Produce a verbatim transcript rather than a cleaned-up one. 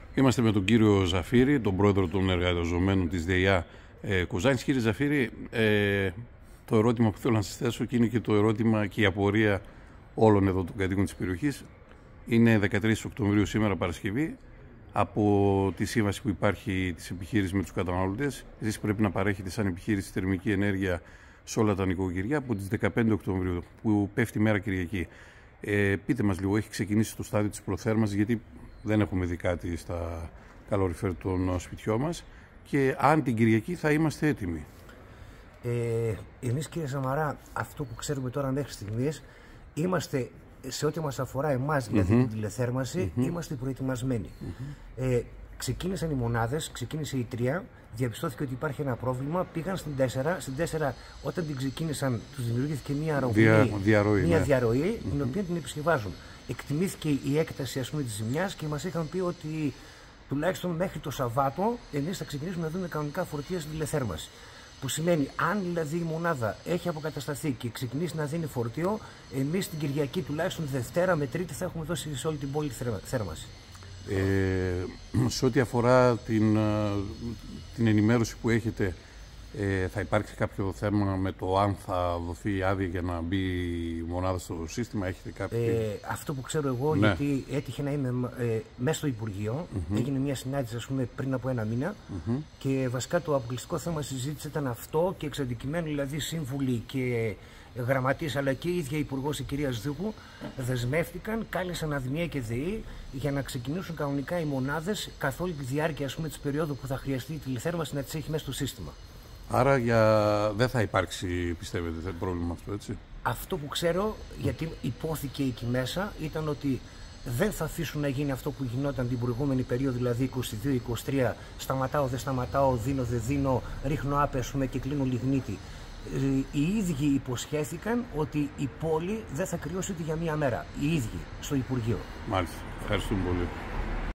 Είμαστε με τον κύριο Ζαφύρη, τον πρόεδρο των εργαζομένων της ΔΕΙΑ ε, Κοζάνης. Κύριε Ζαφύρη, ε, το ερώτημα που θέλω να σας θέσω και είναι και το ερώτημα και η απορία όλων εδώ των κατοίκων της περιοχής. Είναι δεκατρείς Οκτωβρίου σήμερα Παρασκευή. Από τη σύμβαση που υπάρχει της επιχείρησης με τους καταναλωτές, εσείς πρέπει να παρέχετε σαν επιχείρηση θερμική ενέργεια σε όλα τα νοικοκυριά από τις δεκαπέντε Οκτωβρίου, που πέφτει μέρα Κυριακή. Ε, πείτε μας λίγο, έχει ξεκινήσει το στάδιο της προθέρμανσης, γιατί δεν έχουμε δει κάτι στα καλοριφέρ των σπιτιών μας, και αν την Κυριακή θα είμαστε έτοιμοι. Ε, εμείς, κύριε Σαμαρά, αυτό που ξέρουμε τώρα μέχρι στιγμής, είμαστε, σε ό,τι μας αφορά εμάς, mm-hmm. δηλαδή την τηλεθέρμανση, mm-hmm. είμαστε προετοιμασμένοι. Mm-hmm. Ε, ξεκίνησαν οι μονάδες, ξεκίνησε η τρία, διαπιστώθηκε ότι υπάρχει ένα πρόβλημα, πήγαν στην τέσσερα. Στην τέσσερα, όταν την ξεκίνησαν, τους δημιουργήθηκε μια αεροβολή, Δια, διαρροή, μια ναι. διαρροή mm-hmm. την οποία την επισκευάζουν. Εκτιμήθηκε η έκταση, ας πούμε, της ζημιάς και μας είχαν πει ότι τουλάχιστον μέχρι το Σαββάτο εμείς θα ξεκινήσουμε να δούμε κανονικά φορτία στην τηλεθέρμανση. Που σημαίνει, αν δηλαδή η μονάδα έχει αποκατασταθεί και ξεκινήσει να δίνει φορτίο, εμείς την Κυριακή τουλάχιστον Δευτέρα με Τρίτη θα έχουμε δώσει σε όλη την πόλη θέρμανση. Ε, σε ό,τι αφορά την, την ενημέρωση που έχετε, ε, θα υπάρξει κάποιο θέμα με το αν θα δοθεί άδεια για να μπει η μονάδα στο σύστημα, έχετε κάποιο... Ε, αυτό που ξέρω εγώ, ναι. γιατί έτυχε να είμαι ε, μέσα στο Υπουργείο, mm-hmm. έγινε μια συνάντηση, ας πούμε, πριν από ένα μήνα mm-hmm. και βασικά το αποκλειστικό θέμα συζήτηση ήταν αυτό, και εξ αντικειμένου δηλαδή σύμβουλοι και γραμματείς αλλά και η ίδια Υπουργός, η κυρία Σδούκου, δεσμεύτηκαν, κάλεσαν ΑΔΜΙΑ και ΔΕΗ για να ξεκινήσουν κανονικά οι μονάδες καθ' όλη τη διάρκεια, ας πούμε, της περίοδου που θα χρειαστεί η τηλεθέρμανση να τις έχει μέσα στο σύστημα. Άρα για... δεν θα υπάρξει, πιστεύετε, πρόβλημα αυτό, έτσι? Αυτό που ξέρω, γιατί υπόθηκε εκεί μέσα, ήταν ότι δεν θα αφήσουν να γίνει αυτό που γινόταν την προηγούμενη περίοδο, δηλαδή είκοσι δύο είκοσι τρία, σταματάω, δεν σταματάω, δίνω, δεν δίνω, ρίχνω άπε, ας πούμε, και κλείνω λιγνίτη. Οι ίδιοι υποσχέθηκαν ότι η πόλη δεν θα κρυώσει ούτε για μία μέρα. Οι ίδιοι στο Υπουργείο. Μάλιστα. Ευχαριστούμε πολύ.